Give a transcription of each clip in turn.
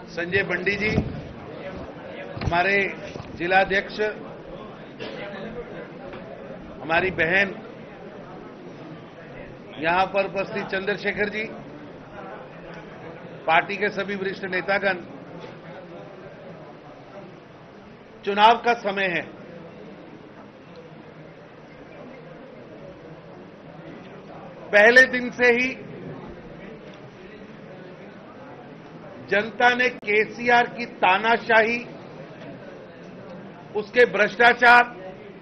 संजय बंडी जी, हमारे जिलाध्यक्ष, हमारी बहन यहां पर उपस्थित चंद्रशेखर जी, पार्टी के सभी वरिष्ठ नेतागण, चुनाव का समय है। पहले दिन से ही जनता ने केसीआर की तानाशाही, उसके भ्रष्टाचार,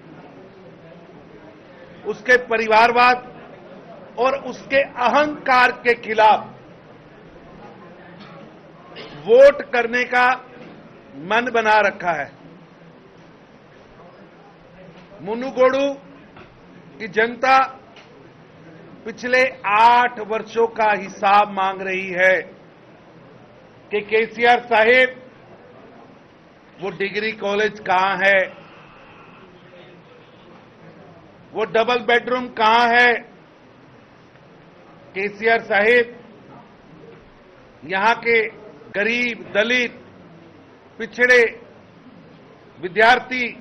उसके परिवारवाद और उसके अहंकार के खिलाफ वोट करने का मन बना रखा है। मुनुगोडु की जनता पिछले 8 वर्षों का हिसाब मांग रही है कि केसीआर साहिब, वो डिग्री कॉलेज कहां है, वो डबल बेडरूम कहां है। केसीआर साहिब, यहां के गरीब, दलित, पिछड़े, विद्यार्थी,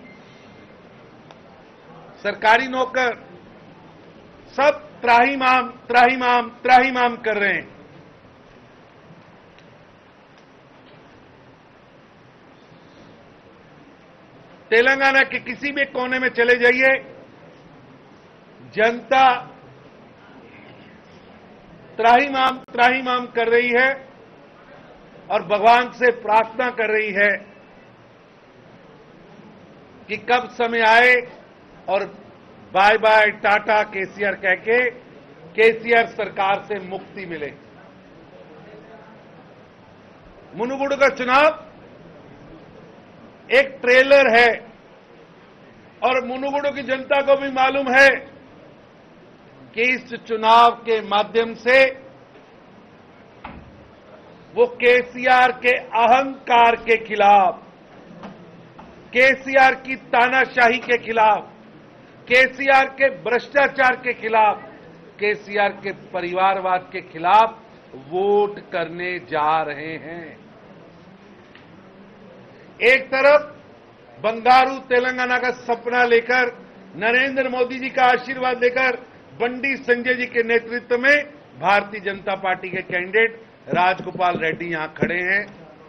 सरकारी नौकर सब त्राहिमाम त्राहिमाम त्राहिमाम कर रहे हैं। तेलंगाना के किसी भी कोने में चले जाइए, जनता त्राहिमाम त्राहिमाम कर रही है और भगवान से प्रार्थना कर रही है कि कब समय आए और बाय बाय टाटा केसीआर कह के केसीआर सरकार से मुक्ति मिले। मुनुगुडु का चुनाव एक ट्रेलर है और मुनुगुडु की जनता को भी मालूम है कि इस चुनाव के माध्यम से वो केसीआर के अहंकार के खिलाफ, केसीआर की तानाशाही के खिलाफ, केसीआर के भ्रष्टाचार के खिलाफ, केसीआर के परिवारवाद के खिलाफ वोट करने जा रहे हैं। एक तरफ बंगारू तेलंगाना का सपना लेकर, नरेंद्र मोदी जी का आशीर्वाद लेकर बंडी संजय जी के नेतृत्व में भारतीय जनता पार्टी के कैंडिडेट राजगोपाल रेड्डी यहां खड़े हैं,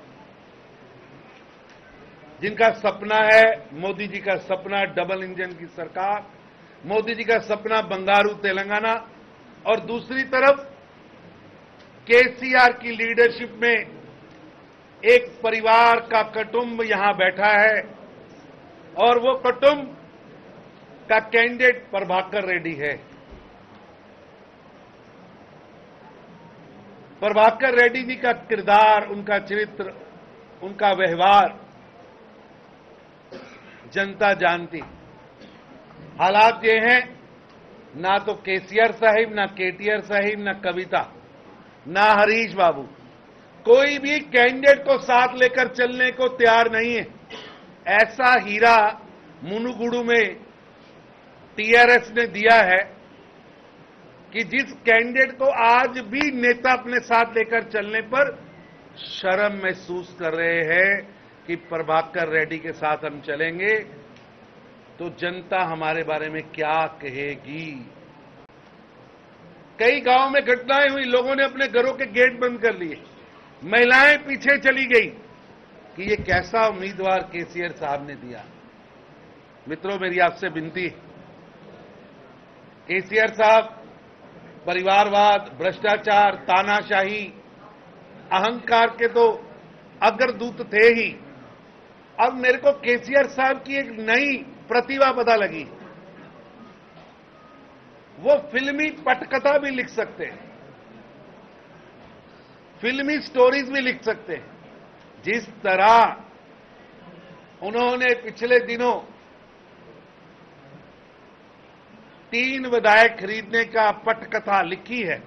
जिनका सपना है, मोदी जी का सपना डबल इंजन की सरकार, मोदी जी का सपना बंगारू तेलंगाना, और दूसरी तरफ केसीआर की लीडरशिप में एक परिवार का कुटुंब यहां बैठा है और वो कुटुंब का कैंडिडेट प्रभाकर रेड्डी है। प्रभाकर रेड्डी जी का किरदार, उनका चरित्र, उनका व्यवहार जनता जानती। हालात ये हैं, ना तो केसीआर साहिब, ना केटीआर साहिब, ना कविता, ना हरीश बाबू, कोई भी कैंडिडेट को साथ लेकर चलने को तैयार नहीं है। ऐसा हीरा मुनुगुडु में टीआरएस ने दिया है कि जिस कैंडिडेट को आज भी नेता अपने साथ लेकर चलने पर शर्म महसूस कर रहे हैं कि प्रभाकर रेड्डी के साथ हम चलेंगे तो जनता हमारे बारे में क्या कहेगी। कई गांवों में घटनाएं हुई, लोगों ने अपने घरों के गेट बंद कर लिए, महिलाएं पीछे चली गई कि ये कैसा उम्मीदवार केसीआर साहब ने दिया। मित्रों, मेरी आपसे विनती है, केसीआर साहब परिवारवाद, भ्रष्टाचार, तानाशाही, अहंकार के तो अग्रदूत थे ही। अब मेरे को केसीआर साहब की एक नई प्रतिभा पता लगी, वो फिल्मी पटकथा भी लिख सकते हैं, फिल्मी स्टोरीज भी लिख सकते हैं। जिस तरह उन्होंने पिछले दिनों 3 विधायक खरीदने का पटकथा लिखी है,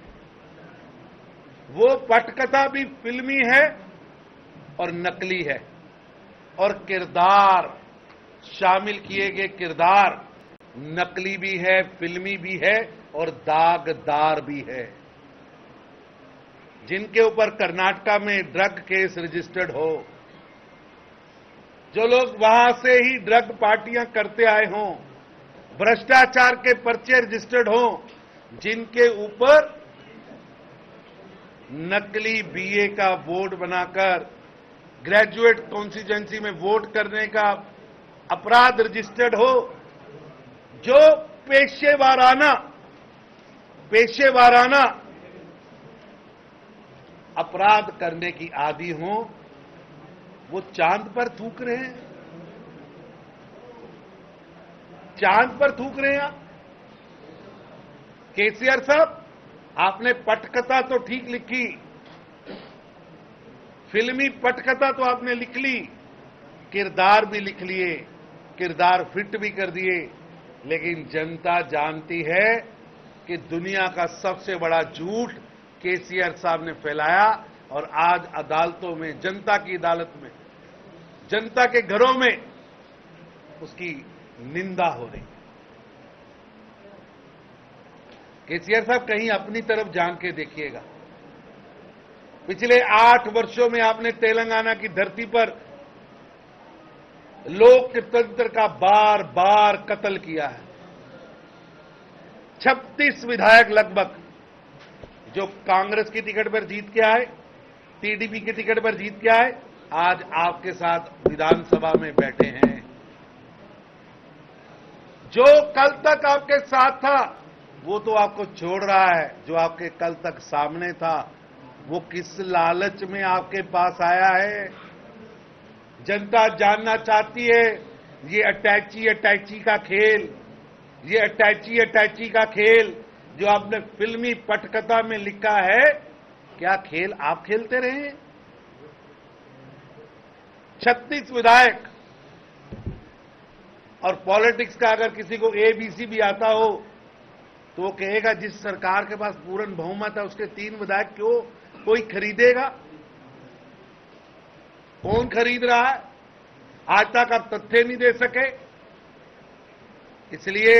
वो पटकथा भी फिल्मी है और नकली है, और किरदार, शामिल किए गए किरदार नकली भी है, फिल्मी भी है और दागदार भी है। जिनके ऊपर कर्नाटका में ड्रग केस रजिस्टर्ड हो, जो लोग वहां से ही ड्रग पार्टियां करते आए हों, भ्रष्टाचार के पर्चे रजिस्टर्ड हों, जिनके ऊपर नकली बीए का वोट बनाकर ग्रेजुएट कॉन्स्टिट्यूएंसी में वोट करने का अपराध रजिस्टर्ड हो, जो पेशेवाराना अपराध करने की आदी हो, वो चांद पर थूक रहे हैं। चांद पर थूक रहे हैं आप। केसीआर साहब, आपने पटकथा तो ठीक लिखी, फिल्मी पटकथा तो आपने लिख ली, किरदार भी लिख लिए, किरदार फिट भी कर दिए, लेकिन जनता जानती है कि दुनिया का सबसे बड़ा झूठ केसीआर साहब ने फैलाया और आज अदालतों में, जनता की अदालत में, जनता के घरों में उसकी निंदा हो रही। केसीआर साहब, कहीं अपनी तरफ झांक के देखिएगा। पिछले 8 वर्षों में आपने तेलंगाना की धरती पर लोकतंत्र का बार बार कत्ल किया है। 36 विधायक लगभग जो कांग्रेस की टिकट पर जीत के आए, टीडीपी की टिकट पर जीत के आए, आज आपके साथ विधानसभा में बैठे हैं। जो कल तक आपके साथ था वो तो आपको छोड़ रहा है। जो आपके कल तक सामने था वो किस लालच में आपके पास आया है? जनता जानना चाहती है। ये अटैची का खेल, ये अटैची का खेल जो आपने फिल्मी पटकथा में लिखा है, क्या खेल आप खेलते रहे? 36 विधायक। और पॉलिटिक्स का अगर किसी को एबीसी भी आता हो तो वो कहेगा जिस सरकार के पास पूर्ण बहुमत है उसके 3 विधायक क्यों कोई खरीदेगा? कौन खरीद रहा है? आज तक आप तथ्य नहीं दे सके। इसलिए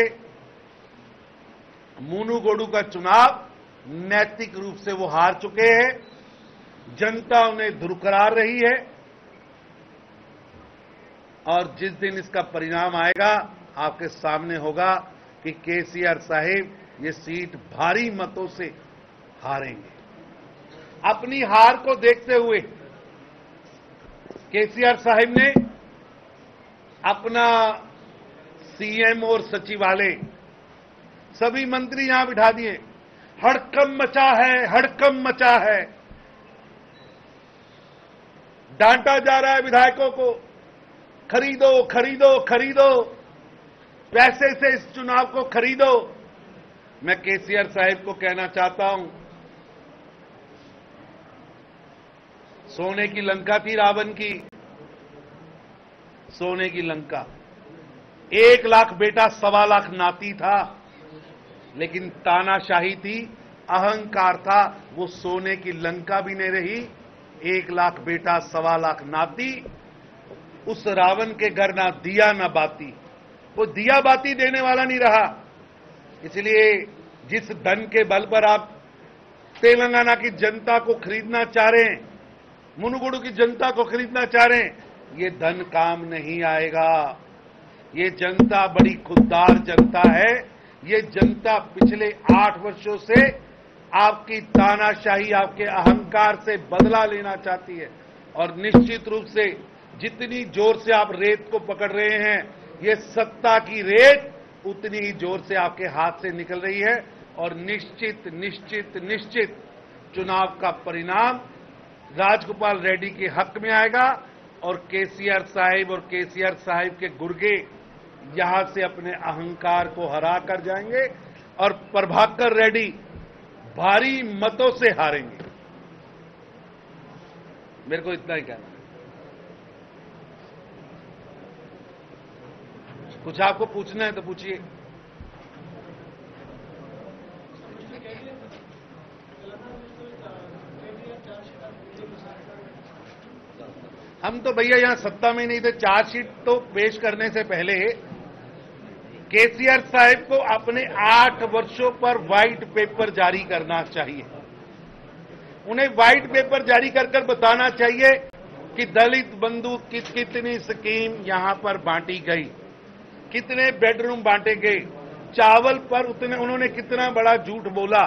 मुनुगोडू का चुनाव नैतिक रूप से वो हार चुके हैं। जनता उन्हें दुरकरार रही है और जिस दिन इसका परिणाम आएगा आपके सामने होगा कि केसीआर साहिब ये सीट भारी मतों से हारेंगे। अपनी हार को देखते हुए केसीआर साहिब ने अपना सीएम और सचिवालय सभी मंत्री यहां बिठा दिए। हड़कंप मचा है, हड़कंप मचा है। डांटा जा रहा है विधायकों को, खरीदो खरीदो खरीदो, पैसे से इस चुनाव को खरीदो। मैं केसीआर साहिब को कहना चाहता हूं, सोने की लंका थी रावण की, सोने की लंका। 1 लाख बेटा 1.25 लाख नाती था, लेकिन तानाशाही थी, अहंकार था, वो सोने की लंका भी नहीं रही। 1 लाख बेटा 1.25 लाख नाती, उस रावण के घर ना दिया ना बाती, वो दिया बाती देने वाला नहीं रहा। इसलिए जिस धन के बल पर आप तेलंगाना की जनता को खरीदना चाह रहे हैं, मुनुगोडू की जनता को खरीदना चाह रहे हैं, ये धन काम नहीं आएगा। ये जनता बड़ी खुददार जनता है। ये जनता पिछले 8 वर्षों से आपकी तानाशाही, आपके अहंकार से बदला लेना चाहती है। और निश्चित रूप से जितनी जोर से आप रेत को पकड़ रहे हैं, ये सत्ता की रेत उतनी ही जोर से आपके हाथ से निकल रही है। और निश्चित निश्चित निश्चित चुनाव का परिणाम राजगोपाल रेड्डी के हक में आएगा और केसीआर साहिब और केसीआर साहिब के गुर्गे यहां से अपने अहंकार को हरा कर जाएंगे और प्रभाकर रेड्डी भारी मतों से हारेंगे। मेरे को इतना ही कहना है। कुछ आपको पूछना है तो पूछिए। हम तो भैया यहां सत्ता में नहीं थे। चार्जशीट तो पेश करने से पहले केसीआर साहिब को अपने 8 वर्षों पर व्हाइट पेपर जारी करना चाहिए। उन्हें व्हाइट पेपर जारी कर कर बताना चाहिए कि दलित बंधु कितनी स्कीम यहां पर बांटी गई, कितने बेडरूम बांटे गए, चावल पर उन्होंने कितना बड़ा झूठ बोला,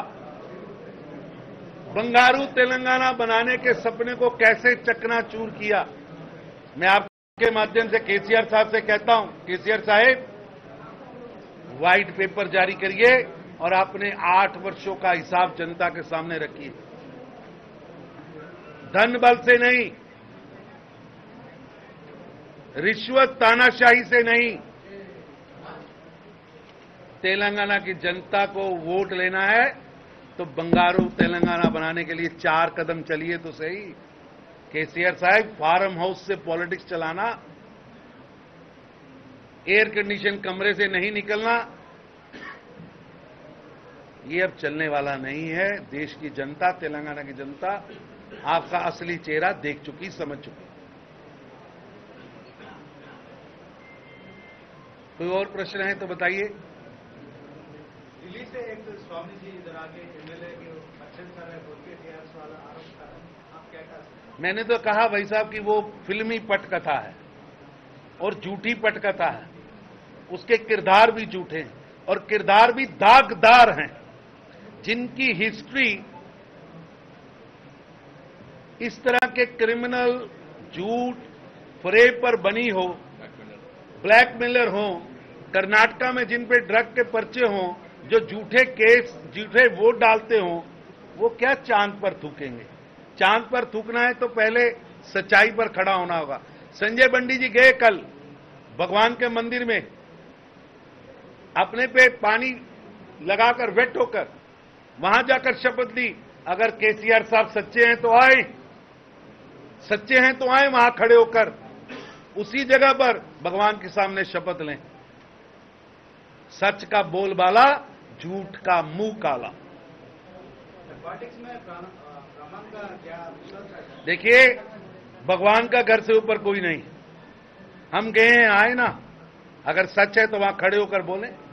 बंगारू तेलंगाना बनाने के सपने को कैसे चकनाचूर किया। मैं आपके माध्यम से केसीआर साहब से कहता हूं, केसीआर साहब व्हाइट पेपर जारी करिए और अपने 8 वर्षों का हिसाब जनता के सामने रखिए। धन बल से नहीं, रिश्वत तानाशाही से नहीं, तेलंगाना की जनता को वोट लेना है तो बंगारू तेलंगाना बनाने के लिए 4 कदम चलिए तो सही। केसीआर साहब, फार्म हाउस से पॉलिटिक्स चलाना, एयर कंडीशन कमरे से नहीं निकलना, ये अब चलने वाला नहीं है। देश की जनता, तेलंगाना की जनता आपका असली चेहरा देख चुकी, समझ चुकी। कोई और प्रश्न है तो बताइए। दिल्ली से एक स्वामी जी इधर आके एमएलए के अच्छे कर रहे बोल के टीआरएस वाला आरोप कर रहे हैं, आप क्या कहते हैं? मैंने तो कहा भाई साहब कि वो फिल्मी पटकथा है और झूठी पटकथा है, उसके किरदार भी झूठे हैं और किरदार भी दागदार हैं, जिनकी हिस्ट्री इस तरह के क्रिमिनल, झूठ, फरेब पर बनी हो, ब्लैकमेलर हो, कर्नाटका में जिन पे ड्रग के पर्चे हों, जो झूठे केस, झूठे वोट डालते हों, वो क्या चांद पर थूकेंगे। चांद पर थूकना है तो पहले सच्चाई पर खड़ा होना होगा। संजय बंडी जी गए कल भगवान के मंदिर में, अपने पे पानी लगाकर वेट होकर वहां जाकर शपथ ली। अगर केसीआर साहब सच्चे हैं तो आए, सच्चे हैं तो आए, वहां खड़े होकर उसी जगह पर भगवान के सामने शपथ लें। सच का बोलबाला, झूठ का मुंह काला। पॉलिटिक्स में ब्राह्मण का क्या विश्वास है? देखिए, भगवान का घर से ऊपर कोई नहीं। हम गए हैं, आए ना, अगर सच है तो वहां खड़े होकर बोलें।